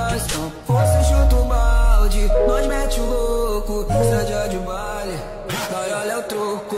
nós. Então você chuta o balde, nós mete o louco. Estadia de baile, vai olha o troco.